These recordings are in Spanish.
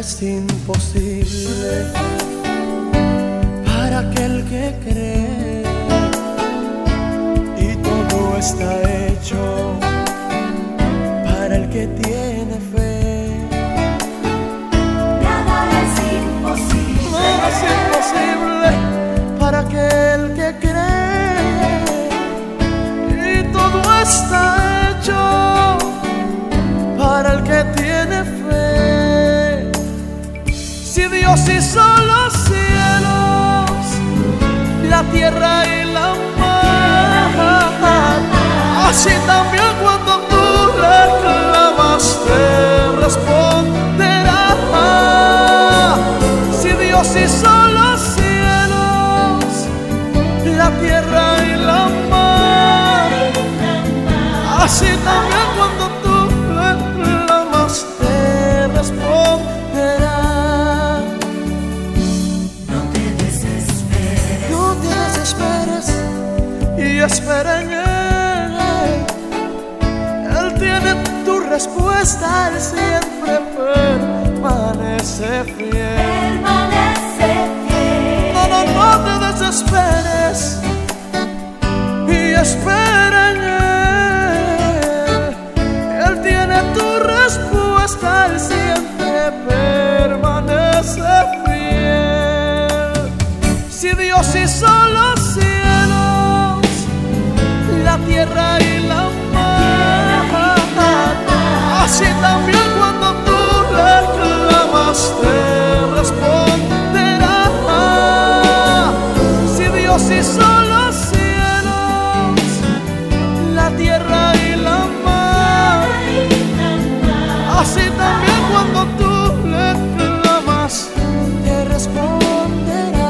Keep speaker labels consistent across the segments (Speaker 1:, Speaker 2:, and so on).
Speaker 1: es imposible para aquel que cree, y todo está hecho para el que tiene fe.
Speaker 2: Nada es imposible.
Speaker 1: Nada es imposible para aquel que cree, y todo está hecho para el que tiene fe. Si Dios hizo los cielos, la tierra y la mar, así también cuando tú le clamas te responderá. Si Dios hizo los cielos, la tierra y la mar, así también cuando tú le clamas te responderá.
Speaker 2: No te desesperes.
Speaker 1: No te desesperes y espera en Él. Él tiene tu respuesta, Él siempre permanece fiel.
Speaker 2: Permanece fiel.
Speaker 1: No te desesperes y espera en Él. Él tiene tu respuesta, Él siempre permanece fiel. Si Dios hizo los cielos, la tierra y la mar, así también cuando tú le clamas te responderá. Si Dios hizo los cielos, la tierra y la mar, así también cuando tú le clamas te responderá.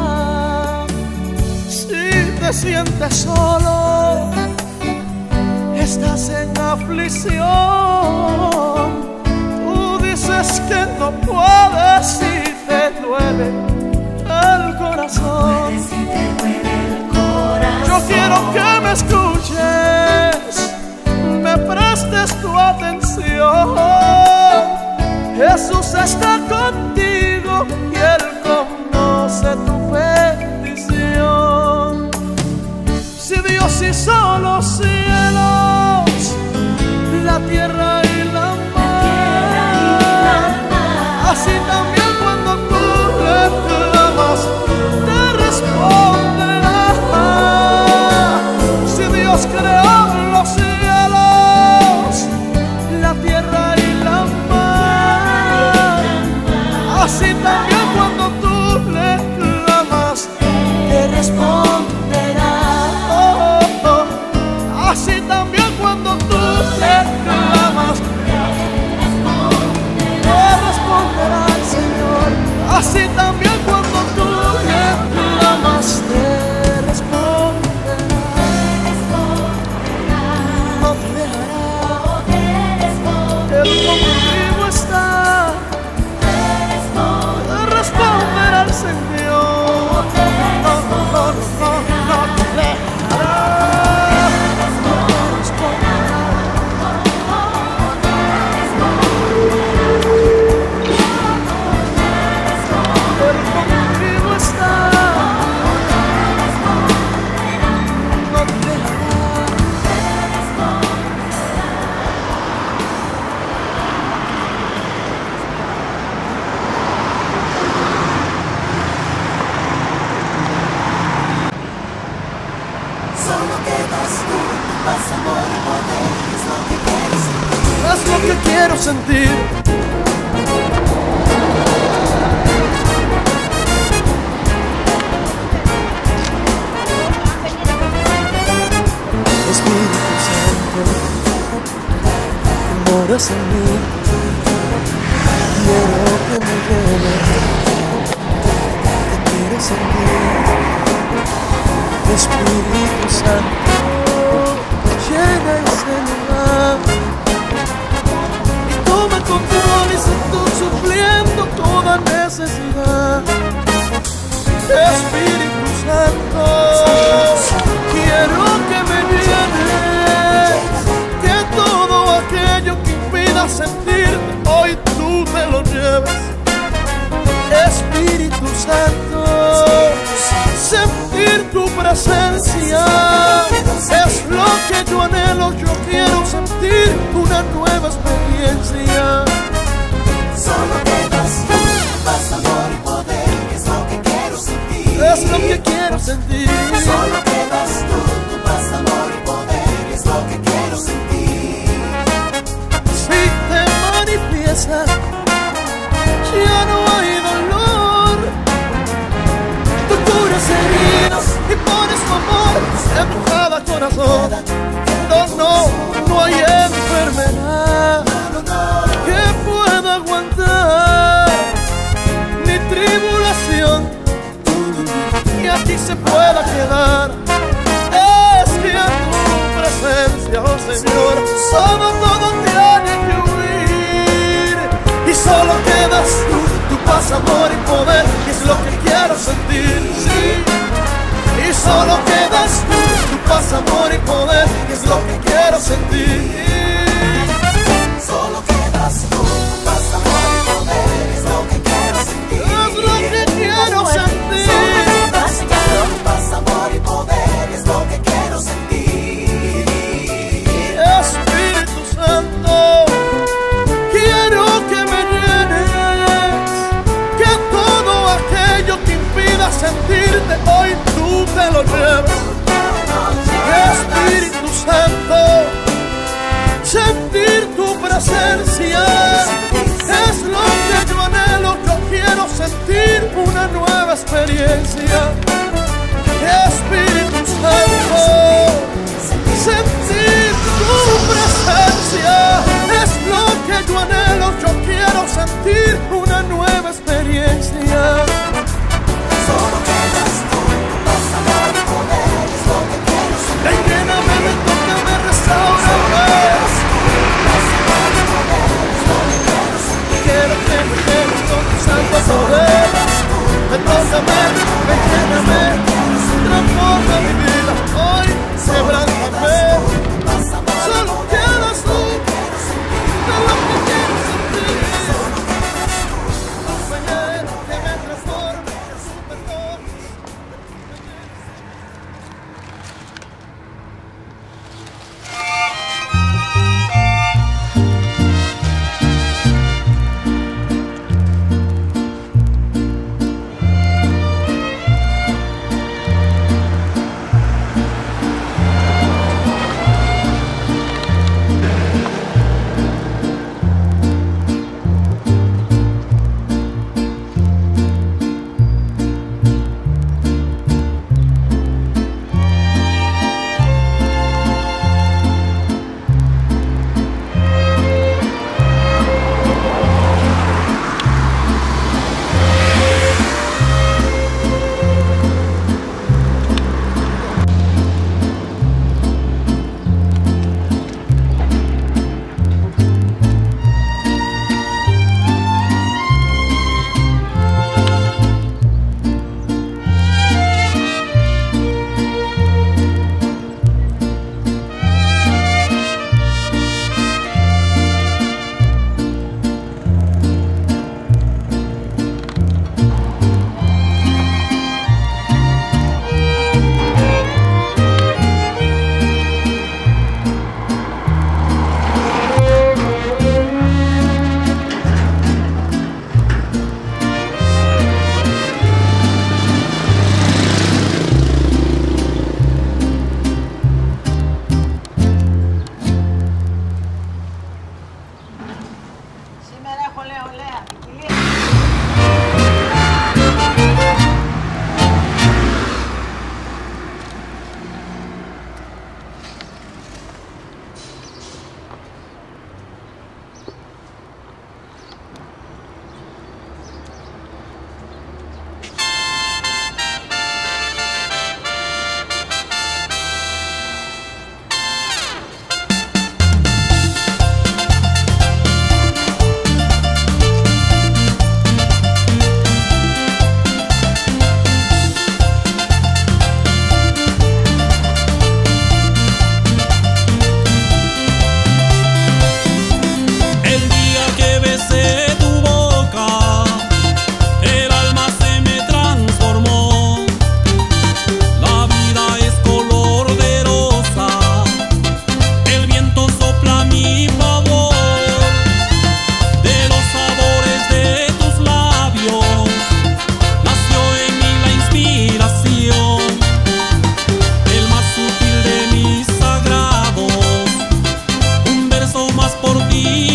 Speaker 1: Si te sientes solo, estás en aflicción, tú dices que no puedes y te duele el corazón.
Speaker 2: Si te duele el corazón,
Speaker 1: Yo quiero que me escuches, me prestes tu atención. Jesús está contigo y Él conoce tu petición. Si Dios hizo los cielos, la tierra y la mar, así también cuando tú le clamas te responderá. Si Dios creó los cielos, la tierra y la mar, así también cuando tú le clamas te responderá. Así también cuando tú le clamas te responderá el Señor. Así también cuando tú le clamas te responderá. No te dejará, Él contigo está. Te responderá el Señor. No te dejará. Es lo que quiero sentir. Espíritu Santo, que moras en mí, quiero que me llenes, te quiero sentir. Espíritu Santo, llena ese lugar y toma control y sé tú supliendo toda necesidad. Espíritu Santo, quiero que me llenes, que todo aquello que impida sentir hoy tú te lo lleves. Espíritu Santo, sentir tu presencia es lo que yo anhelo. Yo quiero sentir una nueva experiencia.
Speaker 2: Solo quedas tú, paz, amor y poder, es lo que quiero sentir.
Speaker 1: Es lo que quiero sentir.
Speaker 2: Solo quedas tú, tu paz, amor y poder, es lo que quiero sentir.
Speaker 1: Si te manifiestas, ya no hay dolor. Tú curas heridas y pones tu amor en cada corazón. No hay enfermedad que pueda aguantar, ni tribulación que aquí se pueda quedar. Es que a tu presencia, oh Señor, todo tiene que huir. Y solo quedas tú, tu paz, amor y poder, que es lo que quiero sentir, sí. Y solo quedas tú, tu paz, amor y poder, que es lo que quiero sentir.
Speaker 2: Solo quedas tú, tu paz, amor y poder, es lo que quiero sentir.
Speaker 1: Es lo que quiero sentir.
Speaker 2: Solo quedas tú, tu paz, amor y poder, es lo que quiero sentir.
Speaker 1: Espíritu Santo, quiero que me llenes, que todo aquello que impida sentirte hoy tú te lo lleves. Espíritu Santo, sentir tu presencia es lo que yo anhelo. Yo quiero sentir una nueva experiencia. Espíritu Santo, sentir tu presencia es lo que yo anhelo. Yo quiero sentir una nueva experiencia.
Speaker 2: Solo quedas tú, tu paz, amor y poder, es lo que quiero sentir.
Speaker 1: Lléname, me toca, me restaura. Quiero que me llenes con tu santo poder. Me tócame, me lléname, transforma mi vida hoy.
Speaker 3: por ti.